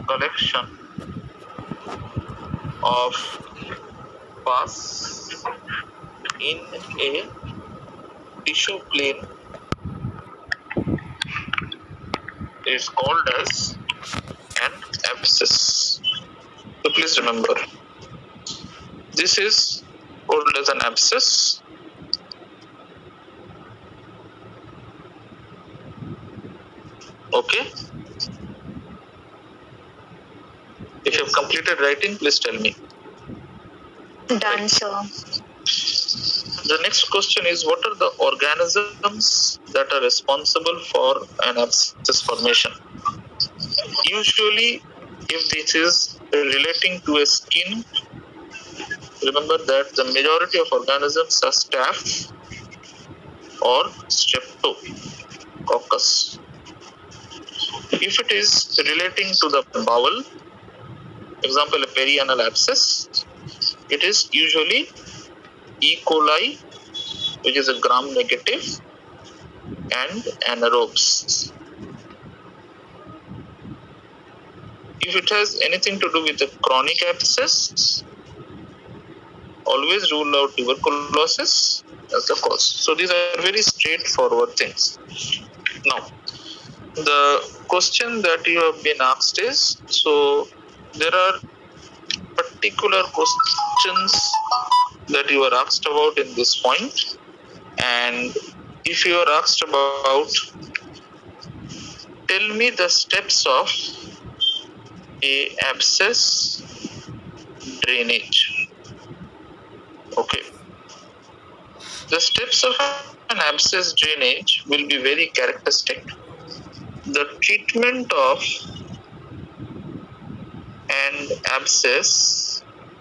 collection of pus in a tissue plane is called as an abscess. So please remember, this is called as an abscess. Okay. If you have completed writing, please tell me. Done, sir. The next question is, what are the organisms that are responsible for an abscess formation? Usually, if this is relating to a skin, remember that the majority of organisms are staph or streptococcus. If it is relating to the bowel, example a perianal abscess, it is usually E. coli, which is a gram negative, and anaerobes. If it has anything to do with a chronic abscess, always rule out tuberculosis as the cause. So these are very straightforward things. Now, the question that you have been asked is, so there are particular questions that you are asked about in this point, and if you are asked about, tell me the steps of a abscess drainage. Okay. The steps of an abscess drainage will be very characteristic. The treatment of an abscess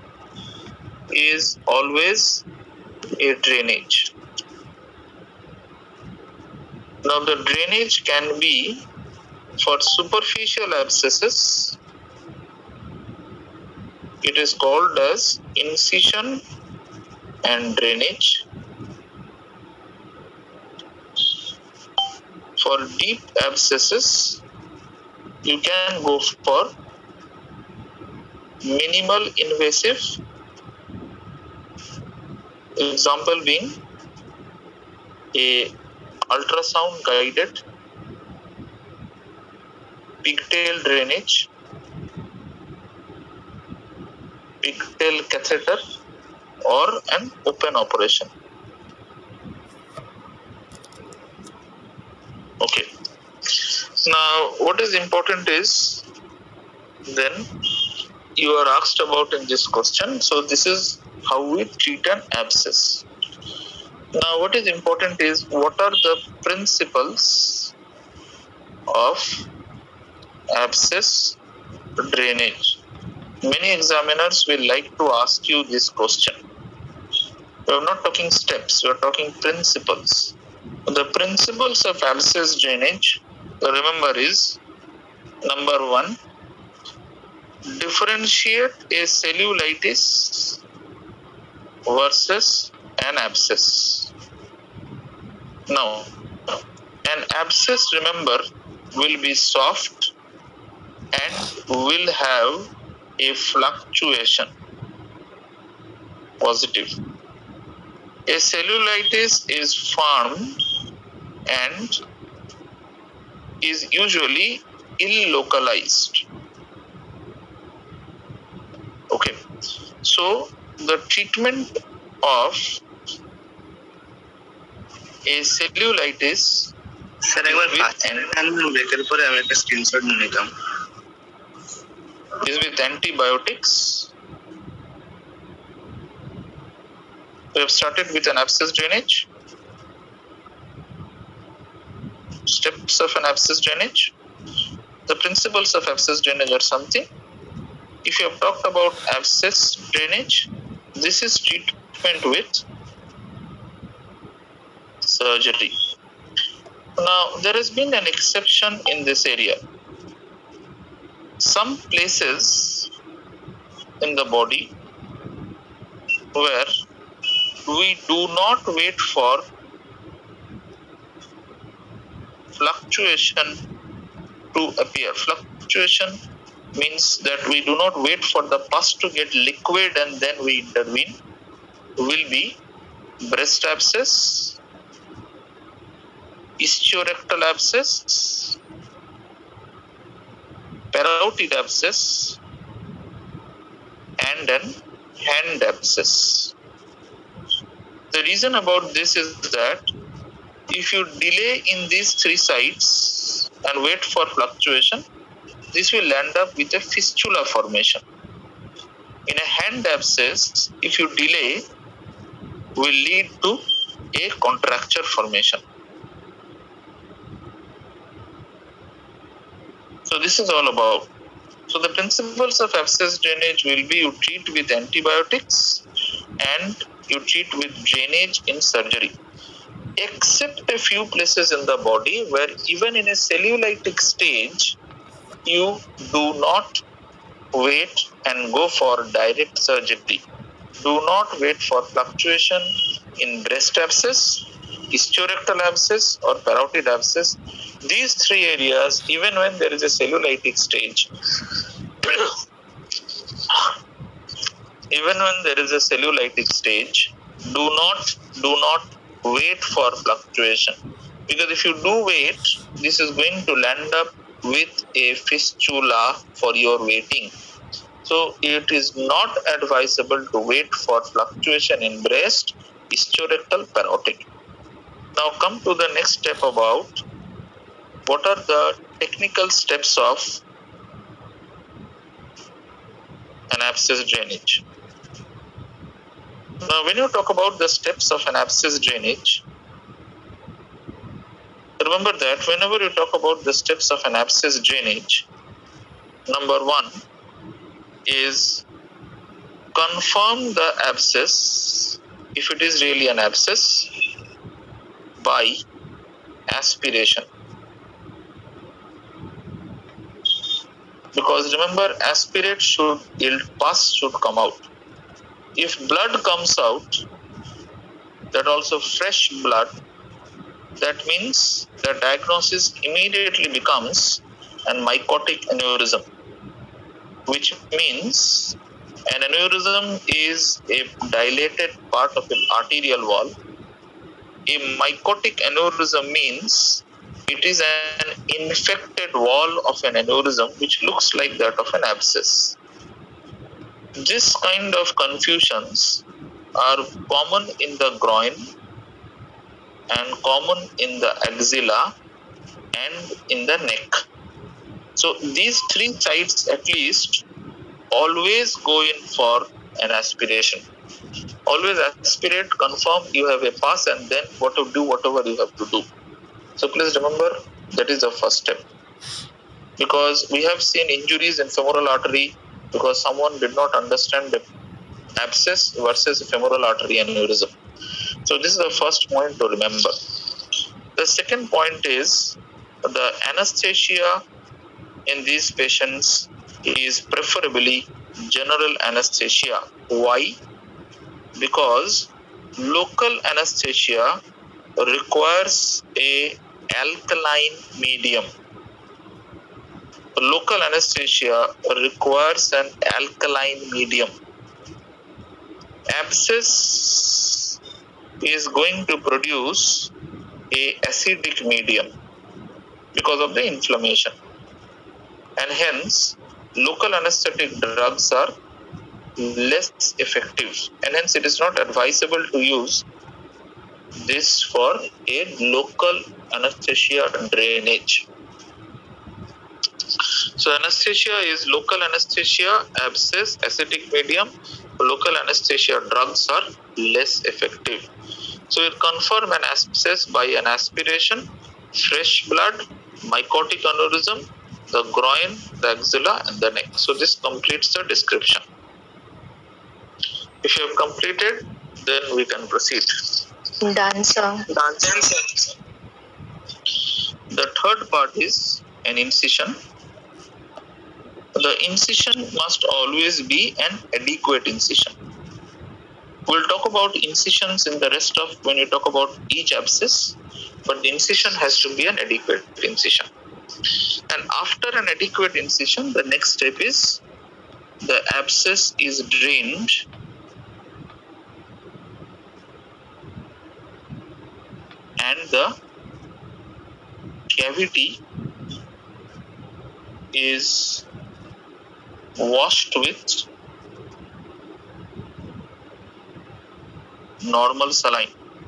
is always a drainage. Now the drainage can be for superficial abscesses. It is called as incision and drainage. For deep abscesses, you can go for minimal invasive, example being a ultrasound guided pigtail drainage, pigtail catheter, or an open operation. Okay. Now, what is important is, then you are asked about in this question. So this is how we treat an abscess. Now, what is important is, what are the principles of abscess drainage? Many examiners will like to ask you this question. We are not talking steps, we are talking principles. The principles of abscess drainage, remember, is number one, differentiate a cellulitis versus an abscess. Now, an abscess, remember, will be soft and will have a fluctuation, positive. A cellulitis is formed and is usually ill-localized. Okay, so the treatment of a cellulitis is with antibiotics. We have started with an abscess drainage. Steps of an abscess drainage. The principles of abscess drainage are something. If you have talked about abscess drainage, this is treatment with surgery. Now, there has been an exception in this area. Some places in the body where we do not wait for fluctuation to appear. Fluctuation means that we do not wait for the pus to get liquid and then we intervene, will be breast abscess, ischiorectal abscess, parotid abscess, and an hand abscess. The reason about this is that if you delay in these three sites and wait for fluctuation, this will end up with a fistula formation. In a hand abscess, if you delay, will lead to a contracture formation. So this is all about. So the principles of abscess drainage will be you treat with antibiotics and you treat with drainage in surgery. Except a few places in the body where even in a cellulitic stage, you do not wait and go for direct surgery. Do not wait for fluctuation in breast abscess, ischiorectal abscess or parotid abscess. These three areas, even when there is a cellulitic stage, do not wait for fluctuation, because if you do wait, this is going to land up with a fistula for your waiting. So it is not advisable to wait for fluctuation in breast, ischiorectal, parotid. Now come to the next step about what are the technical steps of an abscess drainage. Now when you talk about the steps of an abscess drainage, remember that whenever you talk about the steps of an abscess drainage, number one is confirm the abscess, if it is really an abscess, by aspiration. Because remember, aspirate should yield pus should come out. If blood comes out, that also fresh blood, that means the diagnosis immediately becomes an mycotic aneurysm, which means an aneurysm is a dilated part of an arterial wall. A mycotic aneurysm means it is an infected wall of an aneurysm which looks like that of an abscess. This kind of confusions are common in the groin and common in the axilla and in the neck. So these three sites at least always go in for an aspiration. Always aspirate, confirm you have a pus, and then do whatever you have to do. So please remember, that is the first step. Because we have seen injuries in femoral artery because someone did not understand the abscess versus femoral artery aneurysm. So this is the first point to remember. The second point is the anesthesia in these patients is preferably general anesthesia. Why? Because local anesthesia requires a alkaline medium. Local anesthesia requires an alkaline medium. Abscess is going to produce a acidic medium because of the inflammation, and hence local anesthetic drugs are less effective, and hence it is not advisable to use this for a local anesthesia drainage. So anesthesia is local anesthesia, abscess, acidic medium. Local anesthesia drugs are less effective. So you confirm an abscess by an aspiration, fresh blood, mycotic aneurysm, the groin, the axilla and the neck. So this completes the description. If you have completed, then we can proceed. Done, sir. The third part is an incision. The incision must always be an adequate incision. We'll talk about incisions in the rest of when you talk about each abscess, but the incision has to be an adequate incision. And after an adequate incision, the next step is the abscess is drained and the cavity is washed with normal saline.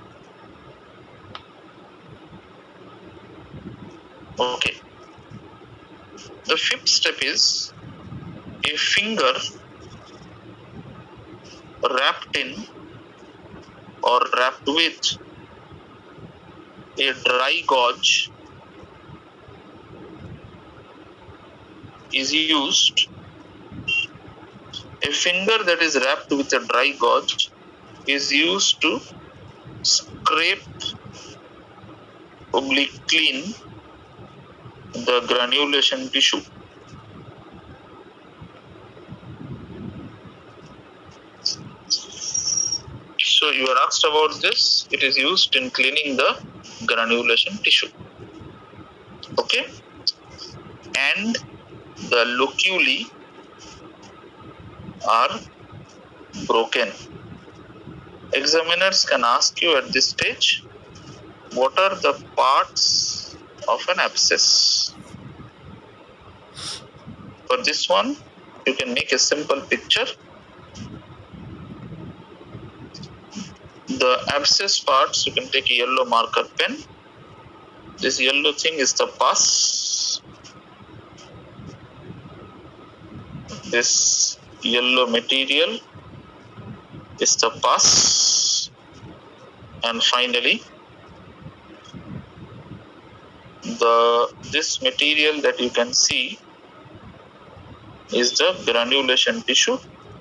Okay. The fifth step is a finger wrapped in or wrapped with a dry gauze is used. A finger that is wrapped with a dry gauze is used to scrape oblique clean the granulation tissue. So you are asked about this. It is used in cleaning the granulation tissue. Okay. And the loculi are broken. Examiners can ask you at this stage, what are the parts of an abscess? For this one, you can make a simple picture. The abscess parts, you can take a yellow marker pen. This yellow thing is the pus. This yellow material is the pus. And finally, this material that you can see is the granulation tissue.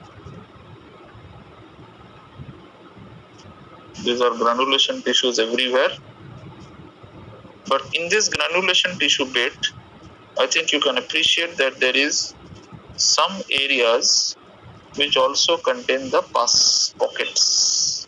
These are granulation tissues everywhere. But in this granulation tissue bed, I think you can appreciate that there is some areas which also contain the pus pockets.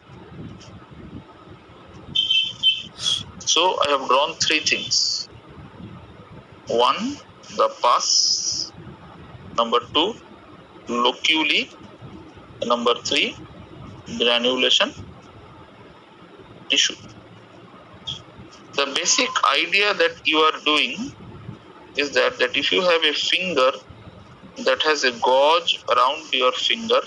So I have drawn three things. One, the pus. Number two, loculi. Number three, granulation tissue. The basic idea that you are doing is that if you have a finger that has a gauze around your finger,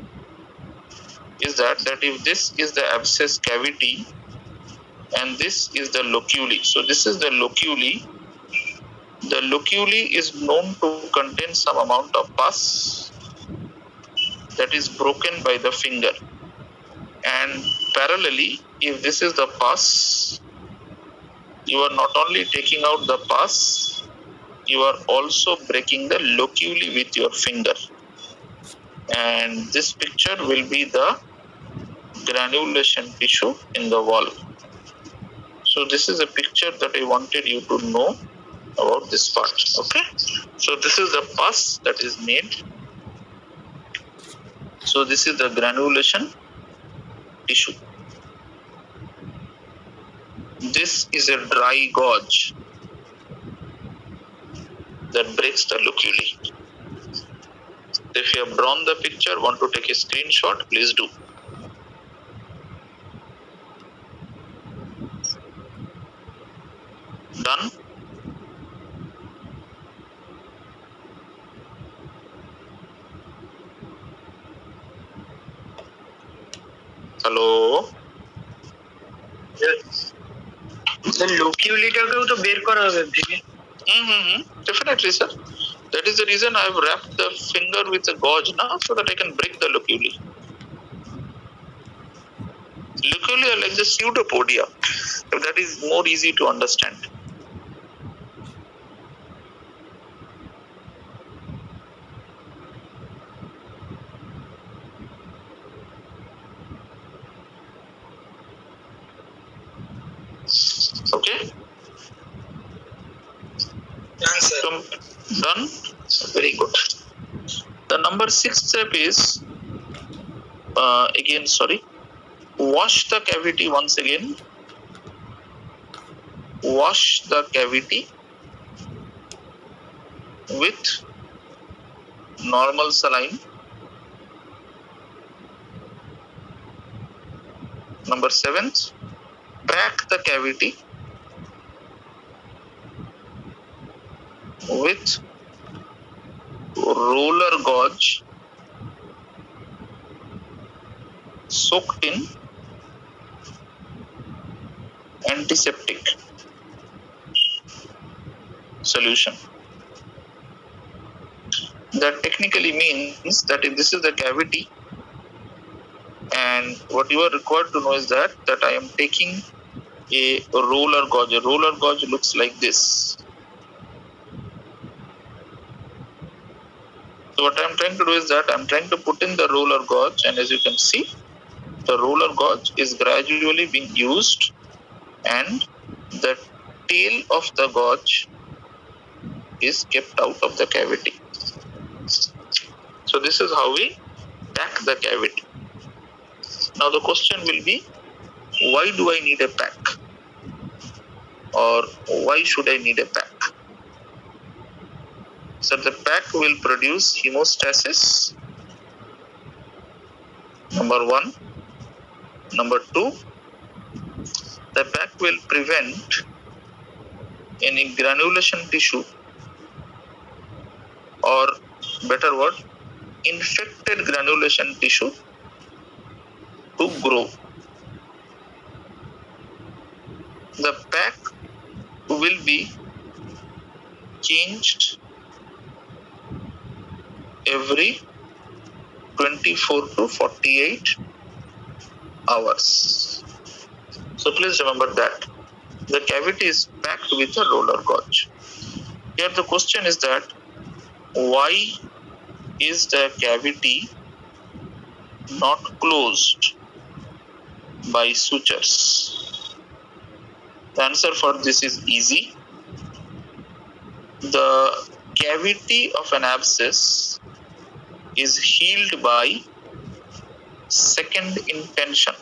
is that if this is the abscess cavity and this is the loculi. So this is the loculi. The loculi is known to contain some amount of pus that is broken by the finger. And parallelly, if this is the pus, you are not only taking out the pus, you are also breaking the loculi with your finger. And this picture will be the granulation tissue in the wall. So this is a picture that I wanted you to know about this part. Okay. So this is the pus that is made. So this is the granulation tissue. This is a dry gauze that breaks the loculi. If you have drawn the picture, want to take a screenshot, please do. Done? Hello? Yes. The loculi to bear kora hobe. Definitely, sir. That is the reason I have wrapped the finger with a gauze now, so that I can break the loculi. Loculi are like the pseudopodia. That is more easy to understand. Okay? Done, sir. Done? Very good. The number 6 step is, wash the cavity once again. Wash the cavity with normal saline. Number 7, pack the cavity with roller gauze soaked in antiseptic solution. That technically means that if this is the cavity, and what you are required to know is that I am taking a roller gauze. A roller gauze looks like this. So what I am trying to do is that I am trying to put in the roller gauze, and as you can see, the roller gauze is gradually being used, and the tail of the gauze is kept out of the cavity. So this is how we pack the cavity. Now the question will be, why do I need a pack? Or why should I need a pack? So the pack will produce hemostasis, number 1. Number 2, the pack will prevent any granulation tissue, or better word, infected granulation tissue to grow. The pack will be changed every 24 to 48 hours. So please remember that the cavity is packed with a roller gauze. Here the question is that why is the cavity not closed by sutures? The answer for this is easy. The cavity of an abscess is healed by second intention.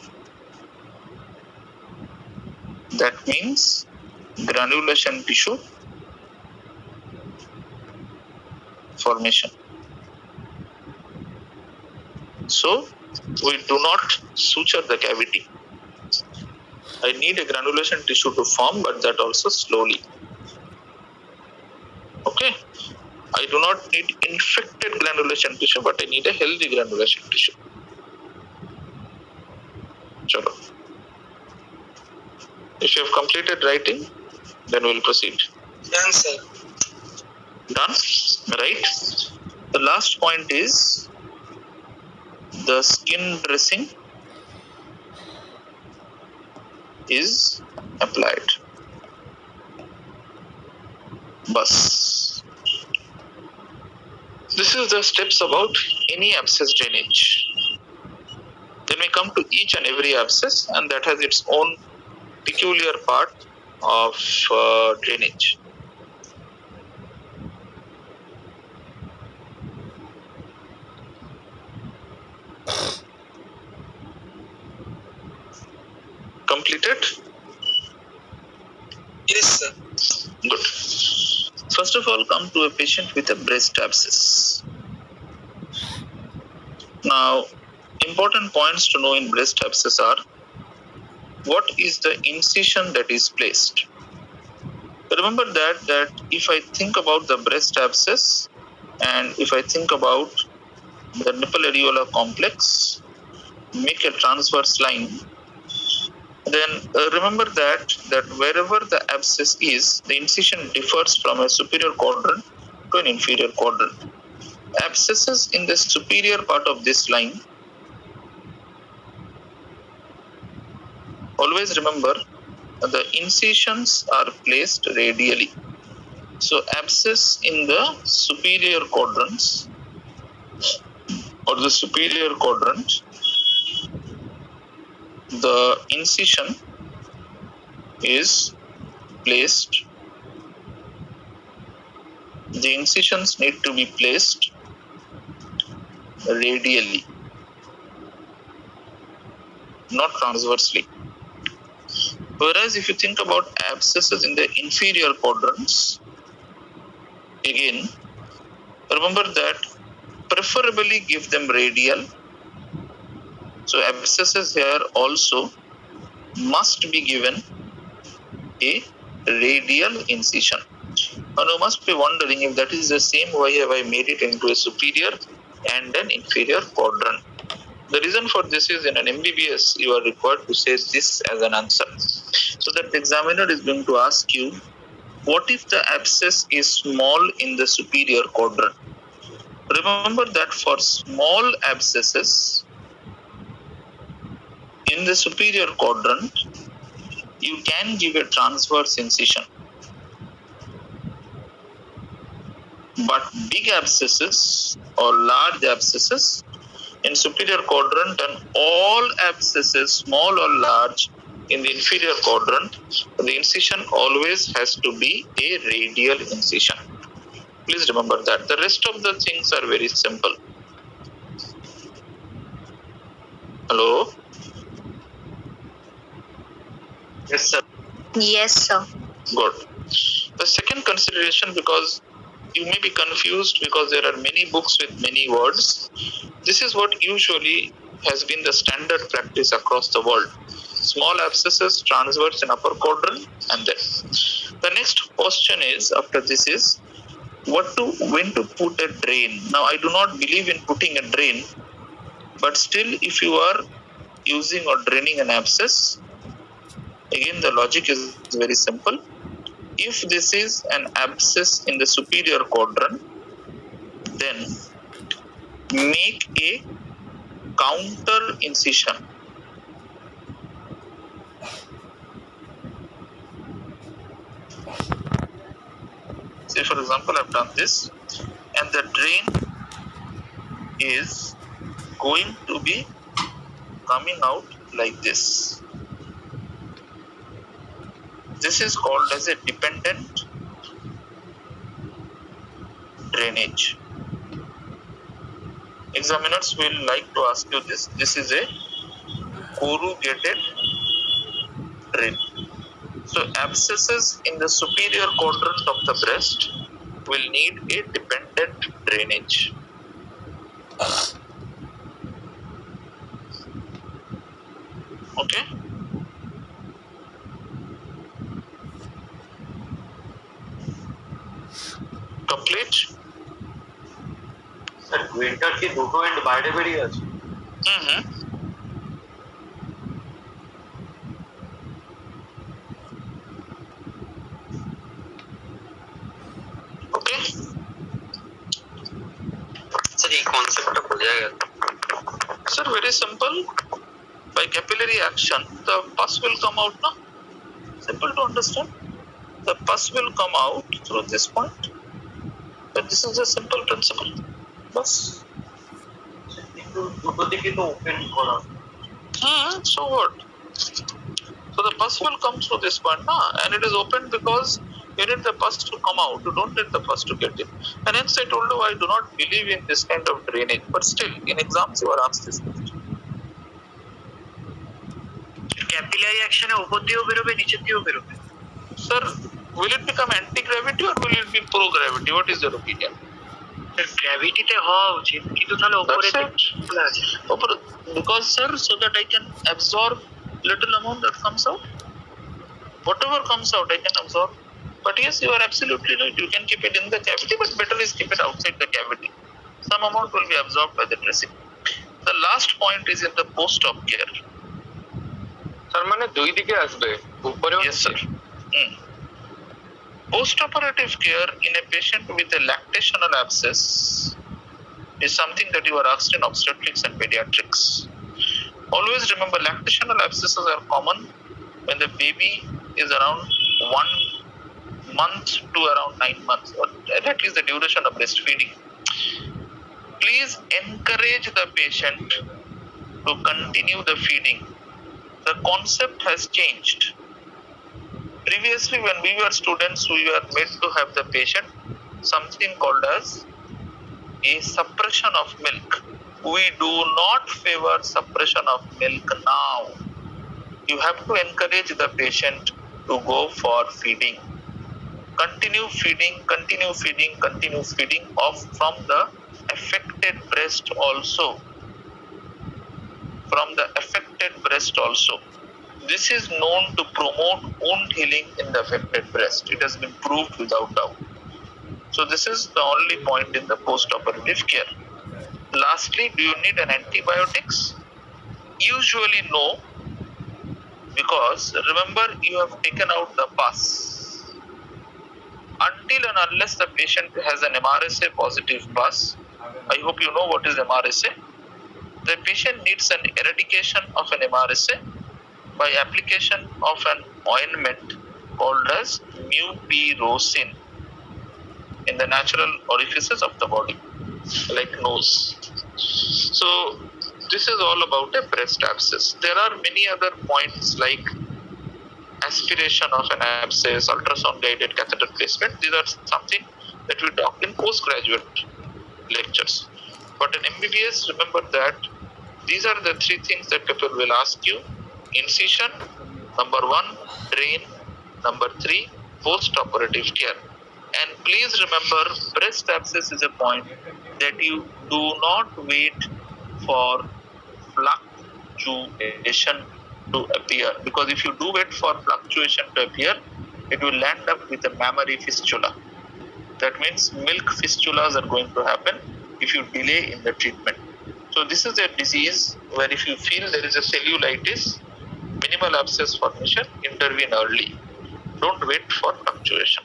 That means granulation tissue formation. So we do not suture the cavity. I need a granulation tissue to form, but that also slowly. Okay. I do not need infected granulation tissue, but I need a healthy granulation tissue. Chalo. If you have completed writing, then we will proceed. Done, sir. Done? Right? The last point is the skin dressing is applied. Bus. This is the steps about any abscess drainage. Then we come to each and every abscess, and that has its own peculiar part of drainage. Completed? Yes, sir. Good. First of all, come to a patient with a breast abscess. Now, important points to know in breast abscess are: what is the incision that is placed? Remember that if I think about the breast abscess, and if I think about the nipple areola complex, make a transverse line, then remember that wherever the abscess is, the incision differs from a superior quadrant to an inferior quadrant. Abscesses in the superior part of this line, always remember the incisions are placed radially. So abscess in the superior quadrants or the superior quadrant, the incision is placed. The incisions need to be placed radially, not transversely. Whereas if you think about abscesses in the inferior quadrants, again, remember that preferably give them radial. So abscesses here also must be given a radial incision. Now you must be wondering if that is the same, why have I made it into a superior and an inferior quadrant? The reason for this is in an MBBS you are required to say this as an answer. So that the examiner is going to ask you, what if the abscess is small in the superior quadrant? Remember that for small abscesses in the superior quadrant, you can give a transverse incision. But big abscesses or large abscesses in superior quadrant and all abscesses, small or large, in the inferior quadrant, the incision always has to be a radial incision. Please remember that. The rest of the things are very simple. Hello? Yes, sir. Yes, sir. Good. The second consideration, because you may be confused because there are many books with many words. This is what usually has been the standard practice across the world. Small abscesses, transverse in upper quadrant, and then. The next question is, after this is, when to put a drain. Now, I do not believe in putting a drain, but still if you are using or draining an abscess, again the logic is very simple. If this is an abscess in the superior quadrant, then make a counter incision. Say for example, I've done this and the drain is going to be coming out like this. This is called as a dependent drainage. Examiners will like to ask you this. This is a corrugated drain. So abscesses in the superior quadrant of the breast will need a dependent drainage. Okay? Complete? Sir winter কি দুটো and বাইরে বেরিয়ে আছে? Okay? Sir এই কনসেপ্টটা বোঝা গেল? Sir, very simple. By capillary action, the pus will come out now. Simple to understand. The pus will come out through this point. But this is a simple principle. Bas. কিন্তু দুটো দিকে তো open করা। So what? So the pus will come through this point, and it is open because you need the pus to come out. You don't need the pus to get in. And hence I told you I do not believe in this kind of drainage. But still, in exams you are asked this question. Capillary অ্যাকশনে উপর দিয়েও বেরোবে নিচে দিয়েও বেরোবে? Sir, will it become anti-gravity or will it be pro-gravity? What is your opinion? গ্র্যাভিটিতে হওয়া উচিত, কিন্তু তাহলে উপরে আছে because sir, so that I can absorb little amount that comes out. Whatever comes out I can absorb. But yes, you are absolutely right. You can keep it in the cavity, but better is keep it outside the cavity. Some amount will be absorbed by the dressing. The last point is in the post-op care. তার মানে দুই দিকে আসবে উপরে? Yes sir. Post-operative care in a patient with a lactational abscess is something that you are asked in obstetrics and pediatrics. Always remember, lactational abscesses are common when the baby is around 1 month to around 9 months, or at least the duration of breastfeeding. Please encourage the patient to continue the feeding. The concept has changed. Previously, when we were students, we were made to have the patient something called as a suppression of milk. We do not favor suppression of milk now. You have to encourage the patient to go for feeding. continue feeding off from the affected breast also. This is known to promote wound healing in the affected breast. It has been proved without doubt. So this is the only point in the post-operative care. Lastly, do you need an antibiotics? Usually no, because remember, you have taken out the pus. Until and unless the patient has an MRSA positive pus, I hope you know what is MRSA. The patient needs an eradication of an MRSA by application of an ointment called as mupirocin in the natural orifices of the body, like nose. So this is all about a breast abscess. There are many other points like aspiration of an abscess, ultrasound guided catheter placement. These are something that we talk in postgraduate lectures. But in MBBS, remember that these are the three things that people will ask you: incision, number 1, drain, number 3, post-operative care. And please remember, breast abscess is a point that you do not wait for fluctuation to appear, because if you do wait for fluctuation to appear, it will land up with a mammary fistula. That means milk fistulas are going to happen if you delay in the treatment. So this is a disease where if you feel there is a cellulitis, minimal abscess formation, intervene early. Don't wait for fluctuation.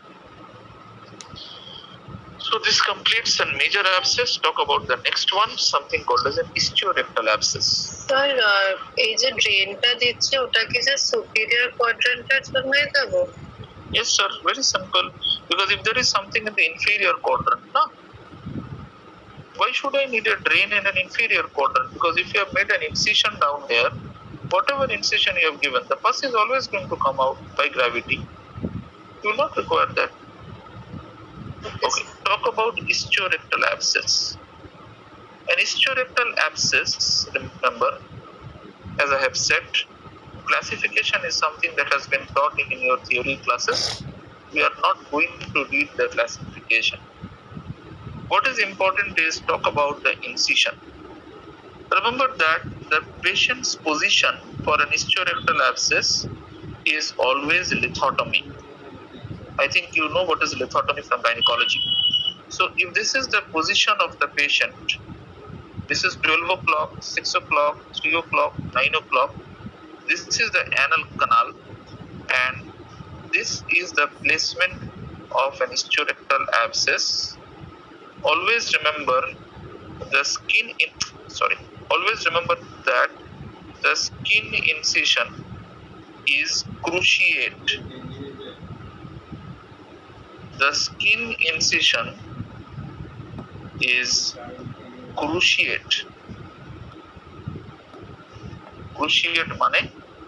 So this completes a major abscess. Talk about the next one, something called as an ischiorectal abscess. Sir এই যে ড্রেনটা দিচ্ছে ওটা কি sir superior কোয়াড্রেন্টের জন্যই দেবো? Yes sir, very simple. Because if there is something in the inferior quadrant, no? Why should I need a drain in an inferior quadrant? Because if you have made an incision down there, whatever incision you have given, the pus is always going to come out by gravity. You will not require that. Okay, talk about ischiorectal abscess. An ischiorectal abscess, remember, as I have said, classification is something that has been taught in your theory classes. We are not going to read the classification. What is important is talk about the incision. Remember that the patient's position for an ischiorectal abscess is always lithotomy. I think you know what is lithotomy from gynecology. So if this is the position of the patient, this is 12 o'clock, 6 o'clock, 3 o'clock, 9 o'clock, this is the anal canal, and this is the placement of an ischiorectal abscess. Always remember that the skin incision is cruciate. The skin incision is cruciate. Cruciate means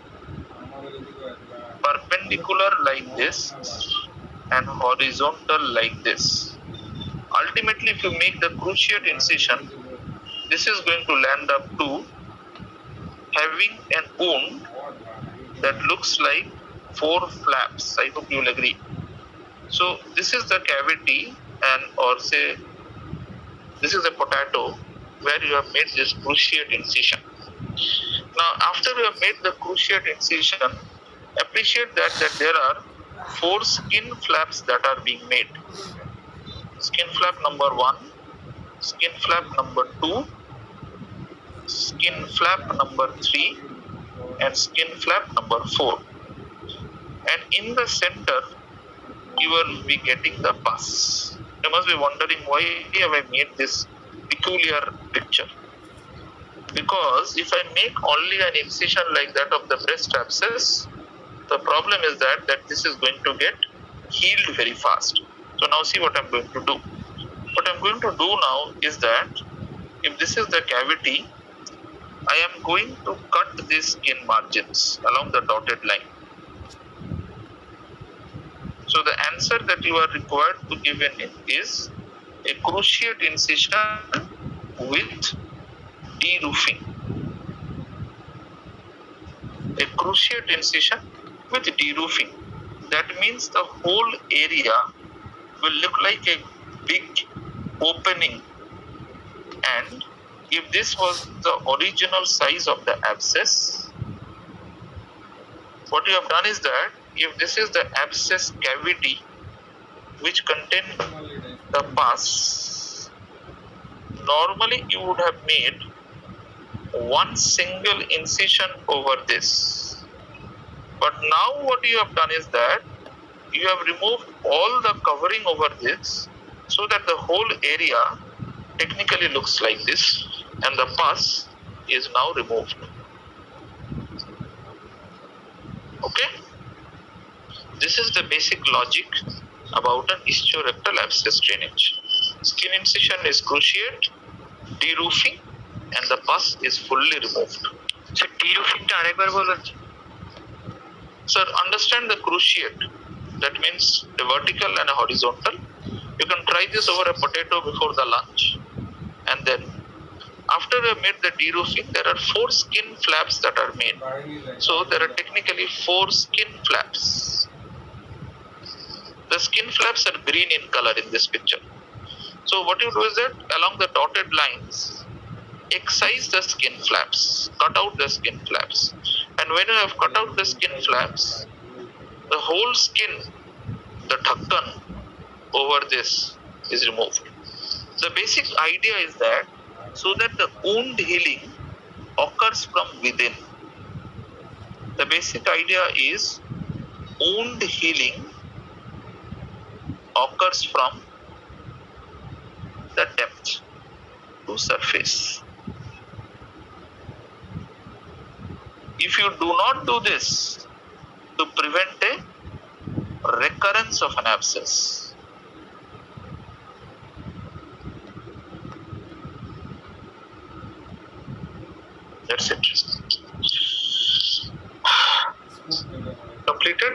perpendicular like this and horizontal like this. Ultimately, if you make the cruciate incision, this is going to land up to having an wound that looks like 4 flaps. I hope you will agree. So this is the cavity, and or say this is a potato where you have made this cruciate incision. Now after you have made the cruciate incision, appreciate that there are 4 skin flaps that are being made. Skin flap number 1, skin flap number 2, skin flap number 3, and skin flap number 4. And in the center you will be getting the pus. You must be wondering, why have I made this peculiar picture? Because if I make only an incision like that of the breast abscess, the problem is that this is going to get healed very fast. So now see what I'm going to do. What I'm going to do now is that if this is the cavity, I am going to cut these skin margins along the dotted line. So the answer that you are required to give in is a cruciate incision with deroofing. A cruciate incision with deroofing. That means the whole area will look like a big opening, and if this was the original size of the abscess, what you have done is that if this is the abscess cavity which contain the pus, normally you would have made one single incision over this. But now what you have done is that you have removed all the covering over this, so that the whole area technically looks like this, and the pus is now removed. Okay? This is the basic logic about an ischiorectal abscess drainage. Skin incision is cruciate, deroofing, and the pus is fully removed. So deroofing টা আরেকবার বলুন। Sir, understand the cruciate. That means a vertical and a horizontal. You can try this over a potato before the lunch. And then after we have made the deroofing, there are 4 skin flaps that are made. So there are technically 4 skin flaps. The skin flaps are green in color in this picture. So what you do is that along the dotted lines, excise the skin flaps, cut out the skin flaps. And when you have cut out the skin flaps, the whole skin, the dhakkan over this is removed. The basic idea is that so that the wound healing occurs from within. The basic idea is wound healing occurs from the depth to surface. If you do not do this to prevent a recurrence of an abscess, that's it. Completed?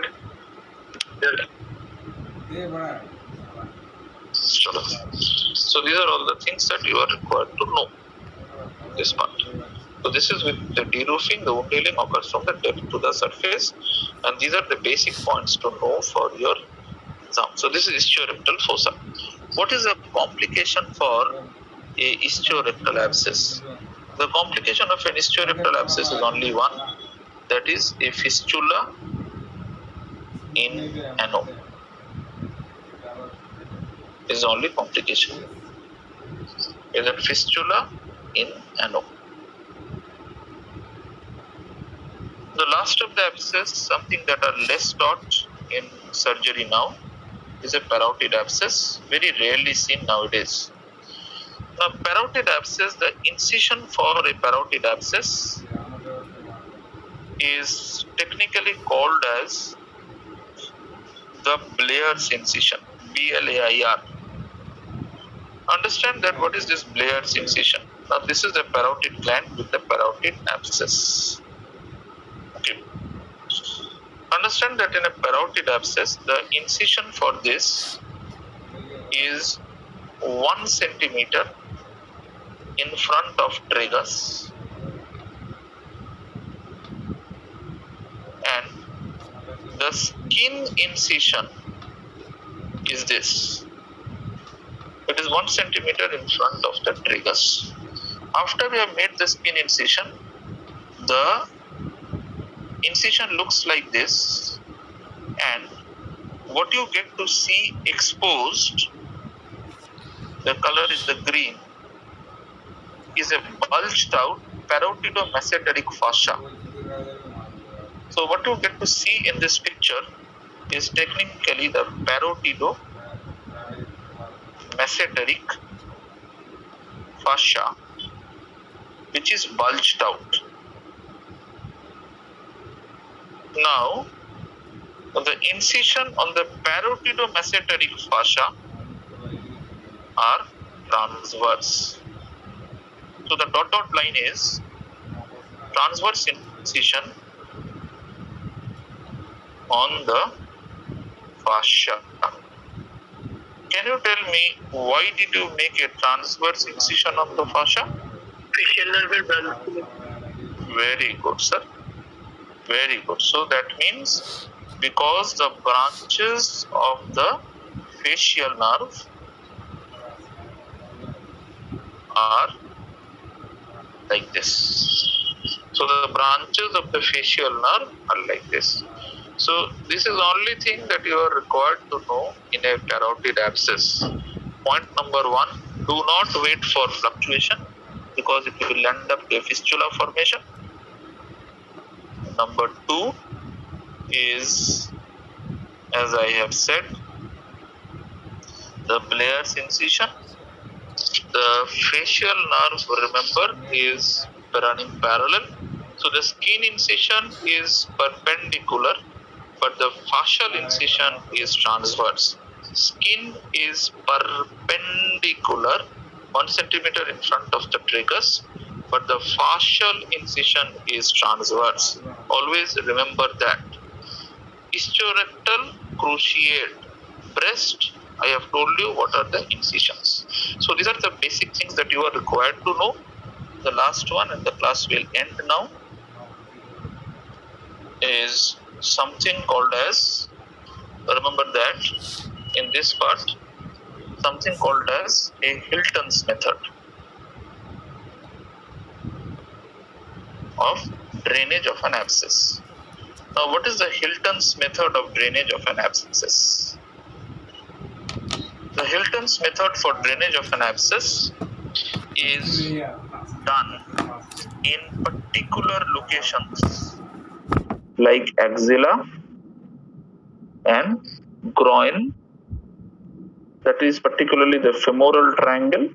So these are all the things that you are required to know. This part. So this is with the deroofing, the wound healing occurs from the depth to the surface, and these are the basic points to know for your exam. So this is ischiorectal fossa. What is the complication for a ischiorectal abscess? The complication of an ischiorectal abscess is only one, that is a fistula in ano. Is the only complication. Is a fistula in ano. The last of the abscess, something that are less taught in surgery now, is a parotid abscess, very rarely seen nowadays. Now, parotid abscess, the incision for a parotid abscess is technically called as the Blair's incision, B-L-A-I-R. Understand that what is this Blair's incision? Now, this is the parotid gland with the parotid abscess. Okay. Understand that in a parotid abscess, the incision for this is 1 centimeter in front of tragus, and the skin incision is this. It is 1 centimeter in front of the tragus. After we have made the skin incision, the incision looks like this, and what you get to see exposed, the color is the green, is a bulged out parotidomesenteric fascia. So what you get to see in this picture is technically the parotidomesenteric fascia, which is bulged out. Now, the incision on the parotidomesenteric fascia are transverse. So the dot line is transverse incision on the fascia. Can you tell me why did you make a transverse incision on the fascia? Facial nerve branch. Very good, sir. Very good. So that means because the branches of the facial nerve are like this. So the branches of the facial nerve are like this. So this is the only thing that you are required to know in a carotid abscess. Point number 1, do not wait for fluctuation because it will end up a fistula formation. Number 2 is, as I have said, the Blair's incision. The facial nerve, remember, is running parallel. So the skin incision is perpendicular, but the fascial incision is transverse. Skin is perpendicular 1 centimeter in front of the tragus, but the fascial incision is transverse. Always remember that. Ischiorectal cruciate breast, I have told you what are the incisions. So these are the basic things that you are required to know. The last one, and the class will end now, is something called as, remember that in this part, something called as a Hilton's method of drainage of an abscess. Now, what is the Hilton's method of drainage of an abscess? The Hilton's method for drainage of an abscess is done in particular locations like axilla and groin, that is particularly the femoral triangle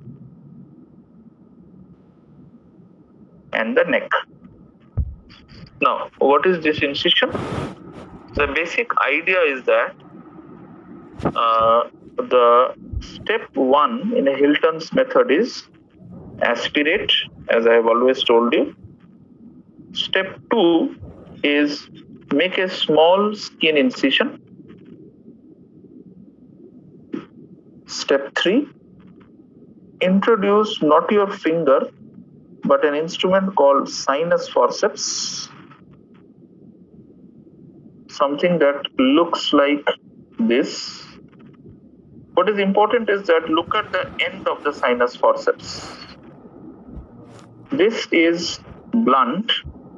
and the neck. Now, what is this incision? The basic idea is that the step 1 in a Hilton's method is aspirate, as I have always told you. Step 2 is make a small skin incision. Step 3, introduce not your finger but an instrument called sinus forceps, something that looks like this. What is important is that look at the end of the sinus forceps. This is blunt.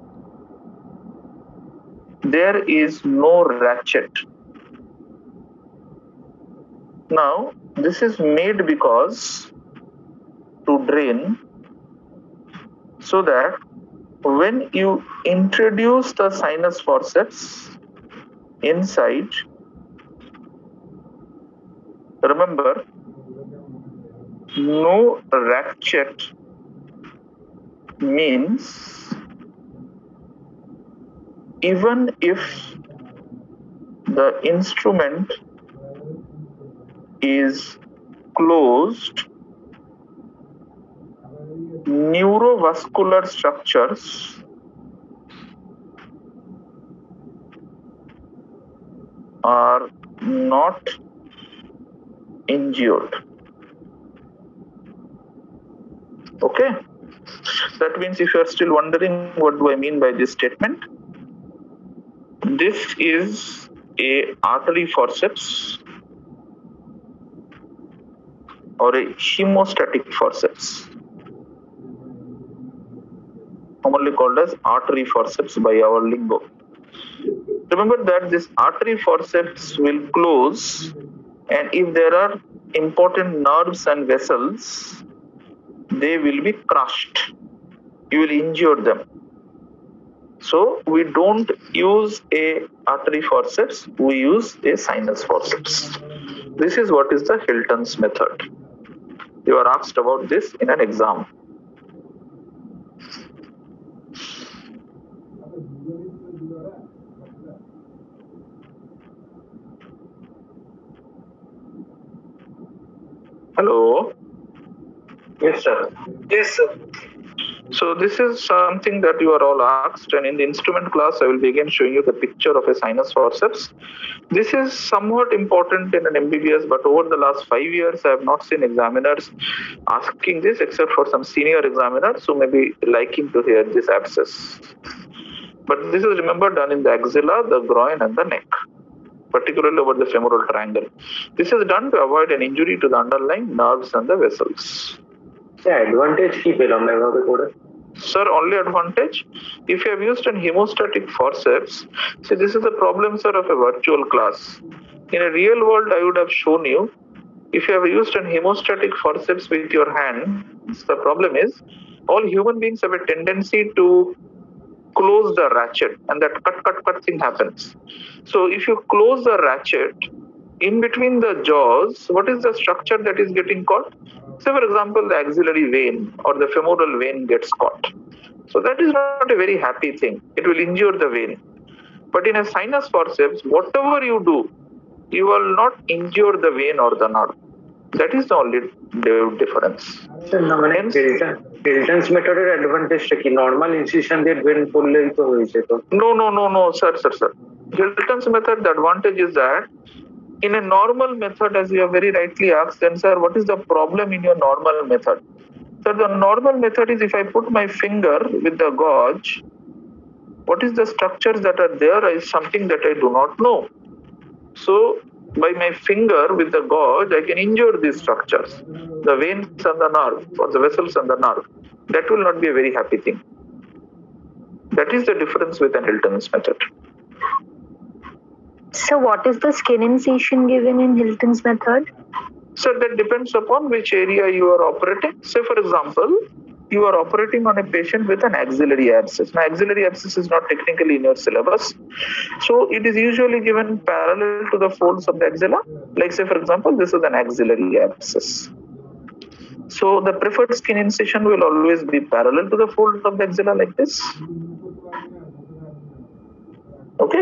There is no ratchet. Now, this is made because to drain, so that when you introduce the sinus forceps inside, remember, no ratchet means even if the instrument is closed, neurovascular structures are not injured. Okay? That means if you are still wondering what do I mean by this statement, this is a artery forceps or a hemostatic forceps, commonly called as artery forceps by our lingo. Remember that this artery forceps will close, and if there are important nerves and vessels, they will be crushed. You will injure them. So we don't use a artery forceps, we use a sinus forceps. This is what is the Hilton's method. You are asked about this in an exam. Hello? Yes, sir. Yes, sir. So this is something that you are all asked, and in the instrument class I will begin showing you the picture of a sinus forceps. This is somewhat important in an MBBS, but over the last 5 years I have not seen examiners asking this except for some senior examiners who may be liking to hear this abscess. But this is, remember, done in the axilla, the groin and the neck. particularly over the femoral triangle. This is done to avoid an injury to the underlying nerves and the vessels. Advantage কি পেলাম না এভাবে করে? Sir, only advantage if you have used an hemostatic forceps. See, this is the problem, sir, of a virtual class. In a real world, I would have shown you. If you have used an hemostatic forceps with your hand, the problem is all human beings have a tendency to close the ratchet, and that cut thing happens. So if you close the ratchet, in between the jaws, what is the structure that is getting caught? Say, for example, the axillary vein or the femoral vein gets caught. So that is not a very happy thing. It will injure the vein. But in a sinus forceps, whatever you do, you will not injure the vein or the nerve. That is the only difference. Hilton's method এর অ্যাডভান্টেজটা কি? Normal incision দিয়ে when করলেই তো হয়েছে তো? No, sir. Hilton's method, the advantage is that in a normal method, as you have very rightly asked, then sir, what is the problem in your normal method? Sir, the normal method is if I put my finger with the gauge, what is the structures that are there is something that I do not know. So by my finger with the gauge, I can injure these structures, the veins and the nerve, or the vessels and the nerve. That will not be a very happy thing. That is the difference with an Hilton's method. So what is the skin incision given in Hilton's method? So that depends upon which area you are operating. Say, for example, you are operating on a patient with an axillary abscess. Now, axillary abscess is not technically in your syllabus. So it is usually given parallel to the folds of the axilla. Like, say, for example, this is an axillary abscess. So the preferred skin incision will always be parallel to the folds of the axilla like this. Okay.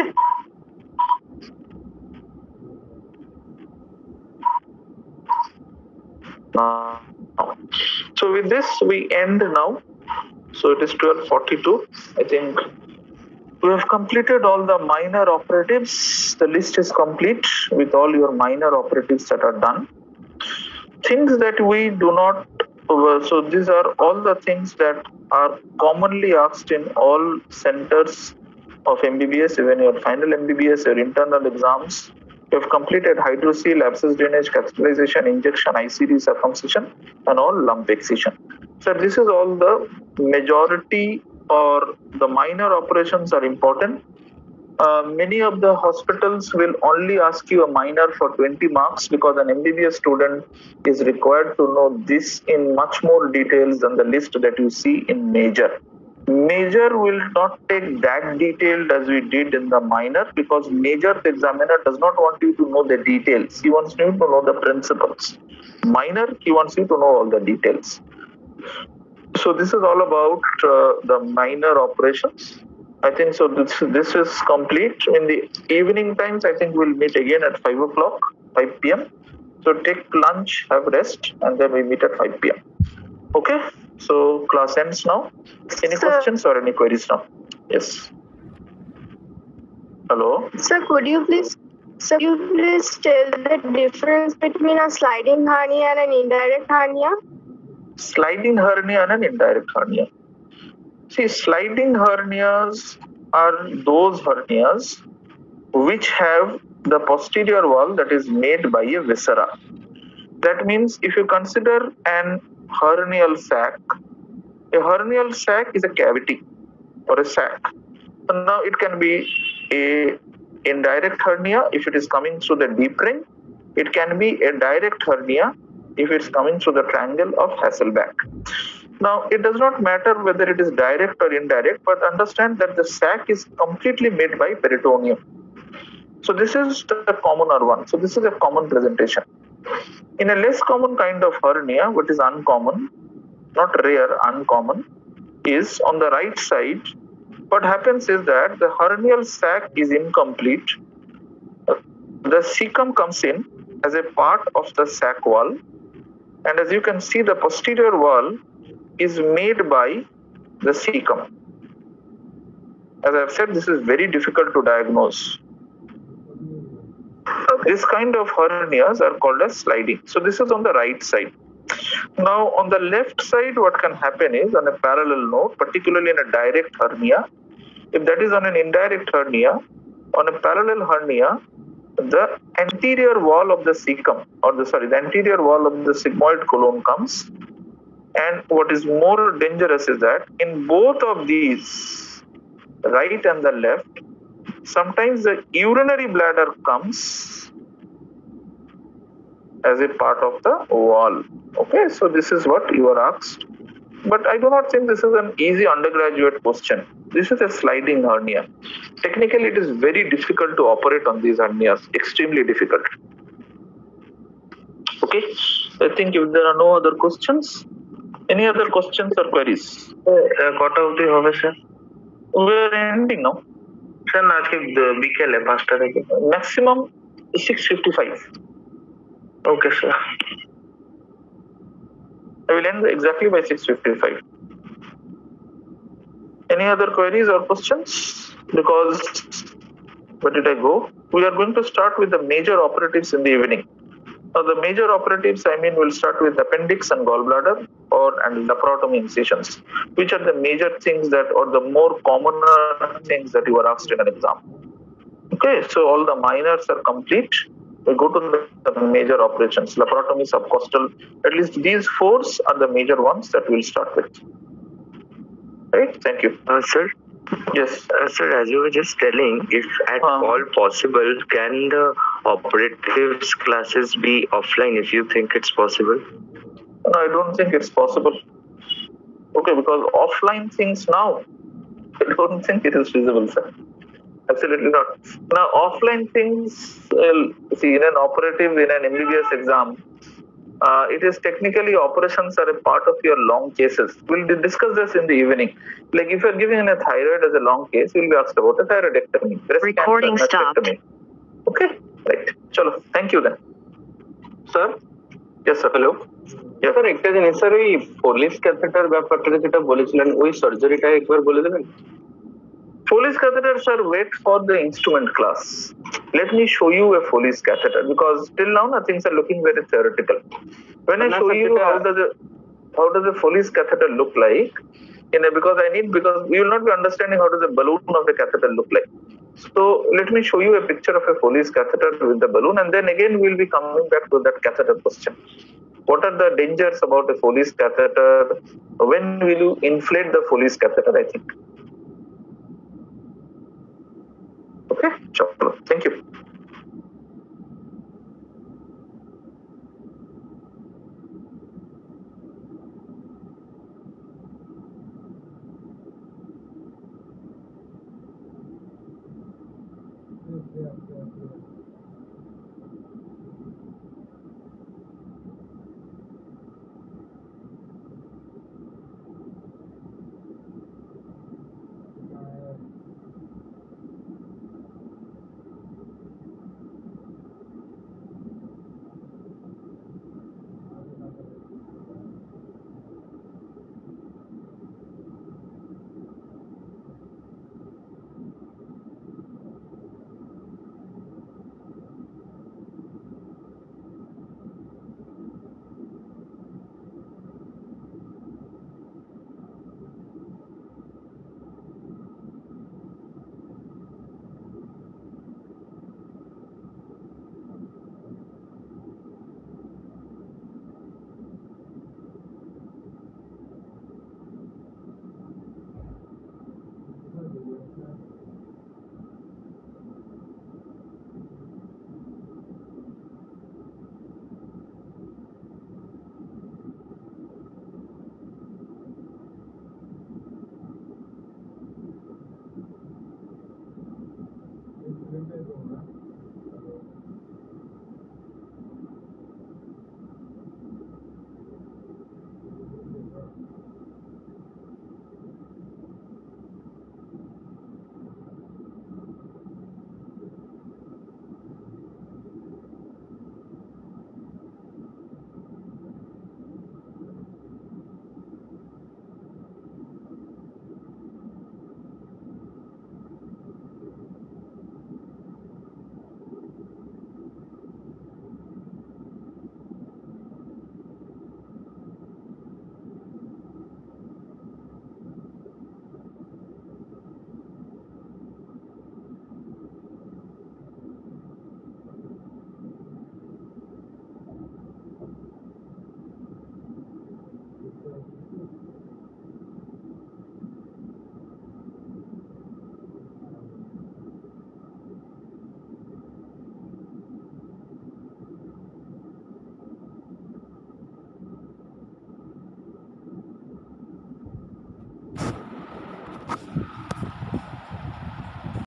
So with this we end now. So it is 12:42. I think we have completed all the minor operatives. The list is complete with all your minor operatives that are done. Things that we do not, so these are all the things that are commonly asked in all centers of MBBS, even your final MBBS, your internal exams. You have completed hydrocele, abscess drainage, catheterization, injection, ICD, circumcision, and all lump excision. So this is all the majority or the minor operations are important. Many of the hospitals will only ask you a minor for 20 marks because an MBBS student is required to know this in much more details than the list that you see in major. Major will not take that detailed as we did in the minor because major, the examiner does not want you to know the details. He wants you to know the principles. Minor, he wants you to know all the details. So this is all about the minor operations. I think so. This is complete. In the evening times, I think we'll meet again at 5 o'clock, 5 p.m. So take lunch, have rest, and then we meet at 5 p.m. Okay. So class ends now. Any questions or any queries now? Yes. Hello. Sir, could you please tell the difference between a sliding hernia and an indirect hernia? Sliding hernia and an indirect hernia. See, sliding hernias are those hernias which have the posterior wall that is made by a viscera. That means if you consider an hernial sac, a hernial sac is a cavity or a sac. So now it can be a indirect hernia if it is coming through the deep ring. It can be a direct hernia if it's coming through the triangle of Hasselbalch. Now, it does not matter whether it is direct or indirect, but understand that the sac is completely made by peritoneum. So this is the commoner one. So this is a common presentation. In a less common kind of hernia, what is uncommon, not rare, uncommon, is on the right side. What happens is that the hernial sac is incomplete. The cecum comes in as a part of the sac wall. And as you can see, the posterior wall is made by the cecum. As I've said, this is very difficult to diagnose. This kind of hernias are called as sliding. So this is on the right side. Now on the left side, what can happen is on a parallel note, particularly in a direct hernia, if that is on an indirect hernia, on a parallel hernia, the anterior wall of the cecum, or the anterior wall of the sigmoid colon comes. And what is more dangerous is that in both of these, right and the left, sometimes the urinary bladder comes as a part of the wall. Okay, so this is what you are asked. But I do not think this is an easy undergraduate question. This is a sliding hernia. Technically, it is very difficult to operate on these hernias, extremely difficult. Okay, I think if there are no other questions, any other questions or queries? কটা অবধি হবে sir? We are ending now. Sir না আজকে বিকেলে 5টা থেকে। Maximum 6:55. Okay sir. I will end exactly by 6:55. Any other queries or questions? Because where did I go? We are going to start with the major operatives in the evening. Now the major operatives, I mean, we'll start with appendix and gallbladder and laparotomy incisions, which are the major things that, or the more common things that you are asked in an exam. Okay, so all the minors are complete. We go to the major operations, laparotomy, subcostal. At least these 4 are the major ones that we'll start with. Right? Thank you. Sir? Yes. Sir, as you were just telling, if at all possible, can the operatives classes be offline if you think it's possible? No, I don't think it's possible. Okay, because offline things now, I don't think it is feasible, sir. Absolutely not. Now, offline things, see, in an operative, in an MBBS exam, it is technically operations are a part of your long cases. We'll discuss this in the evening. Like if you're giving a thyroid as a long case, you'll be asked about a thyroidectomy. Recording stopped. Okay, right. Chalo, thank you then. Sir? Yes, sir. Hello? Yes. Sir একটা জিনিস sir, ওই ফোলিস catheter ব্যাপারটা যেটা বলেছিলেন, ওই সার্জারিটা একবার বলে দেবেন? Foley's catheter, sir, wait for the instrument class. Let me show you a Foley's catheter, because till now things are looking very theoretical. When I show you how does a Foley's catheter look like, because we will not be understanding how does the balloon of the catheter look like. So let me show you a picture of a Foley's catheter with the balloon, and then again we'll be coming back to that catheter question. What are the dangers about a Foley's catheter? When will you inflate the Foley's catheter, I think. Okay, sure. Thank you. Yeah.